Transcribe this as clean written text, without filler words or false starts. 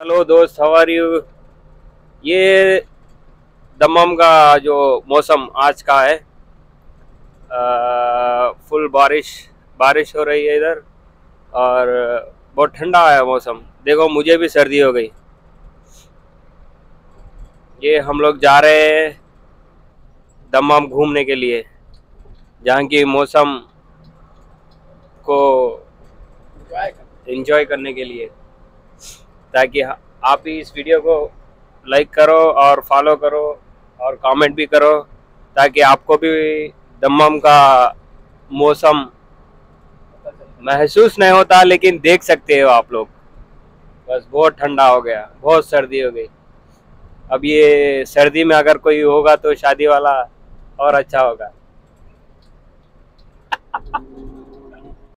Hello दोस्त, how are you. ये दमम का जो मौसम आज का है, फुल बारिश बारिश हो रही है इधर। और बहुत ठंडा है मौसम। देखो, मुझे भी सर्दी हो गई। ये हम लोग जा रहे हैं दमम घूमने के लिए, जहाँ की मौसम को एंजॉय करने के लिए। ताकि आप ही इस वीडियो को लाइक करो और फॉलो करो और कमेंट भी करो, ताकि आपको भी दमम का मौसम महसूस नहीं होता, लेकिन देख सकते हो आप लोग। बस बहुत ठंडा हो गया, बहुत सर्दी हो गई। अब ये सर्दी में अगर कोई होगा तो शादी वाला और अच्छा होगा।